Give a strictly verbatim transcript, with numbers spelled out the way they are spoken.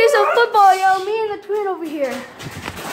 play some football, yo. Me and the twin over here.